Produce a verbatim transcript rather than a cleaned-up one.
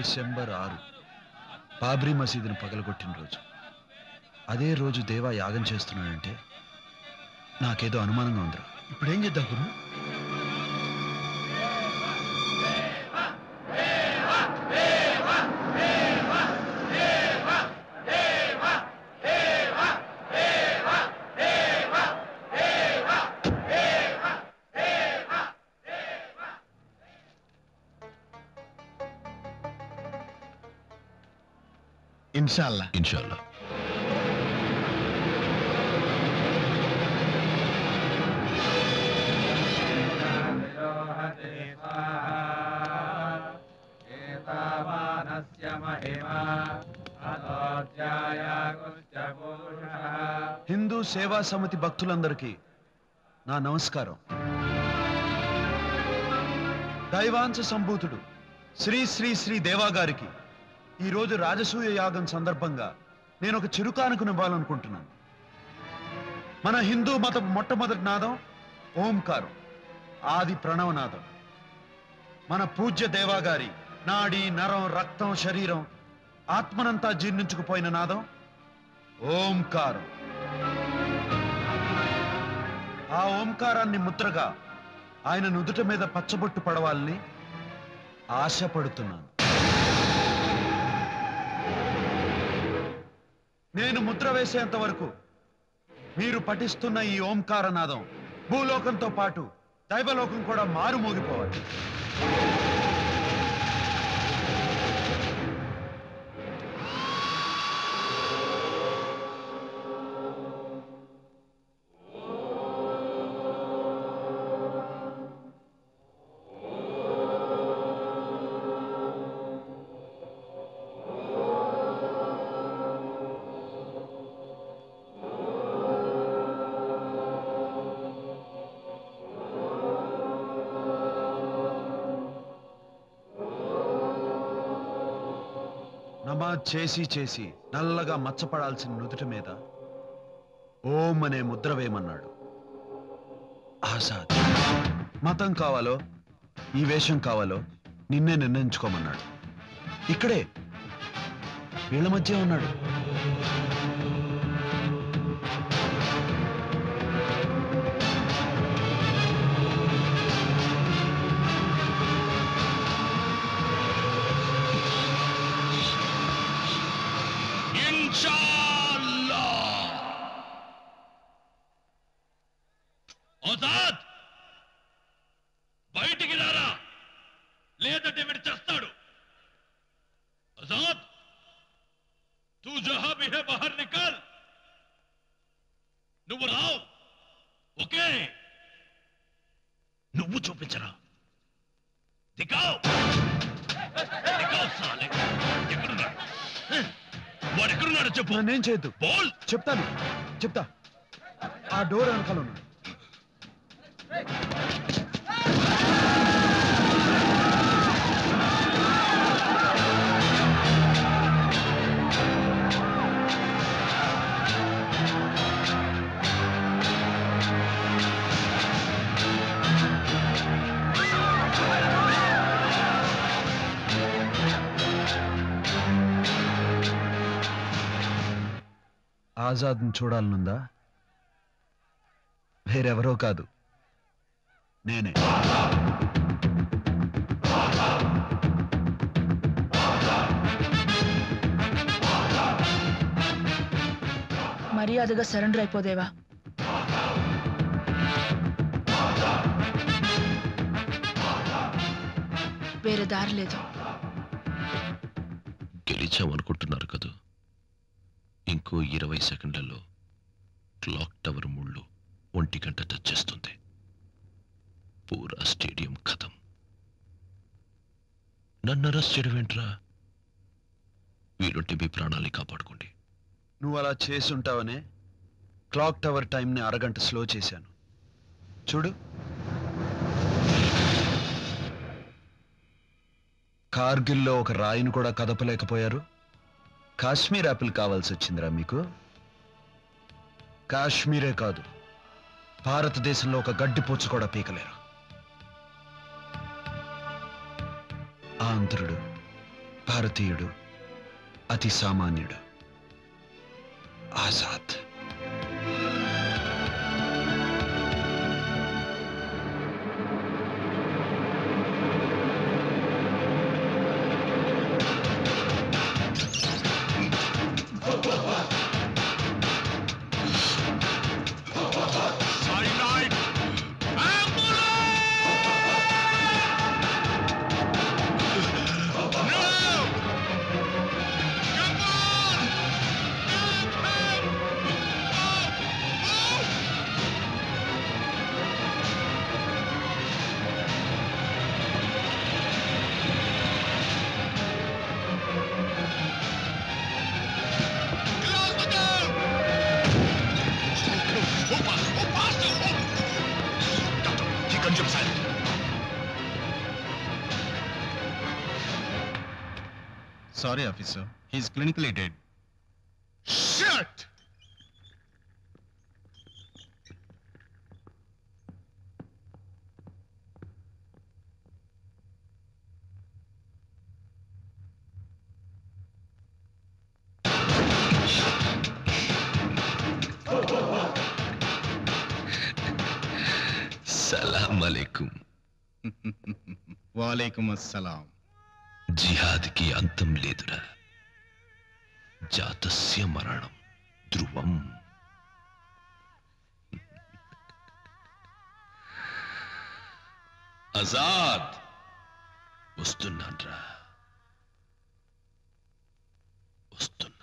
December ఆరు బాబ్రీ మసీదును పగలగొట్టిన రోజు. అదే రోజు దేవా యాగం చేస్తున్నాడంటే నాకేదో అనుమానంగా ఉందిరా. ఇప్పుడు ఏం చేద్దాం గురు? ఇన్షాల్లా ఇన్షాల్లా. హిందూ సేవా సమితి భక్తులందరికీ నా నమస్కారం. దైవాంశ సంభూతుడు శ్రీ శ్రీ శ్రీ దేవా గారికి ఈరోజు రాజసూయ యాగం సందర్భంగా నేను ఒక చిరుకానుకనివ్వాలనుకుంటున్నాను. మన హిందూ మత మొట్టమొదటి నాదం ఓంకారం, ఆది ప్రణవనాదం. మన పూజ్య దేవా గారి నాడి నరం రక్తం శరీరం ఆత్మనంతా జీర్ణించుకుపోయిన నాదం ఓంకారం. ఆ ఓంకారాన్ని ముద్రగా ఆయన నుదుట మీద పచ్చబొట్టు పడవాలని ఆశపడుతున్నాను. నేను ముద్ర వేసేంత వరకు మీరు పఠిస్తున్న ఈ ఓంకార నాదం భూలోకంతో పాటు దైవలోకం కూడా మారుమోగిపోవాలి. నమాజ్ చేసి చేసి నల్లగా మచ్చపడాల్సిన నుదుట మీద ఓం అనే ముద్ర వేయమన్నాడు. ఆజాద్. మతం కావాలో ఈ వేషం కావాలో నిన్నే నిర్ణయించుకోమన్నాడు. ఇక్కడే వీళ్ళ మధ్య ఉన్నాడు. ఆజాద్, బయటికి రారా, లేదంటే వీడు చేస్తాడు. ఆజాద్, తూ జహా భీ హై బహర్ నికల్. నువ్వు రావు. ఓకే, నువ్వు చూపించరా. దిగావ్ దిగావ్ సాలే. ఎక్కడున్నాడు వాడు? ఎక్కడున్నాడు చెప్పు. నేను చేయొద్దు. బోల్. చెప్తాను చెప్తా. ఆ డోర్ వెనకాల ఉన్నాడు. ఆజాద్ని చూడాలనుందా? వేరెవరో కాదు, నేనే. మర్యాదగా సరెండర్ అయిపోదేవా. వేరే దారి లేదు. గెలిచామనుకుంటున్నారు కదా. ఇంకో ఇరవై సెకండ్లలో క్లాక్ టవర్ ముళ్ళు ఒంటి గంట టచ్ చేస్తుంది. పూరా స్టేడియం ఖతం. నన్ను అరెస్ట్ చేయడం ఏంట్రా? వీలుంటే మీ ప్రాణాలని కాపాడుకోండి. నువ్వు అలా చేసి ఉంటావనే క్లాక్ టవర్ టైంని అరగంట స్లో చేశాను. చూడు, కార్గిల్లో ఒక రాయిని కూడా కదపలేకపోయారు. కాశ్మీర్ యాపిల్ కావాల్సి వచ్చిందిరా మీకు? కాశ్మీరే కాదు, భారతదేశంలో ఒక గడ్డిపోచు కూడా పీకలేరు. ఆంధ్రుడు భారతీయుడు, అతి సామాన్యుడు, Azad. Sorry, officer. He's clinically dead. Shit! సలాం అలైకుం. వాలేకుమ్ అస్సలాం. జిహాద్ కి అంతం లేదురా. జాతస్య మరణం ధ్రువం. ఆజాద్ వస్తున్నాన్రా, వస్తున్నా.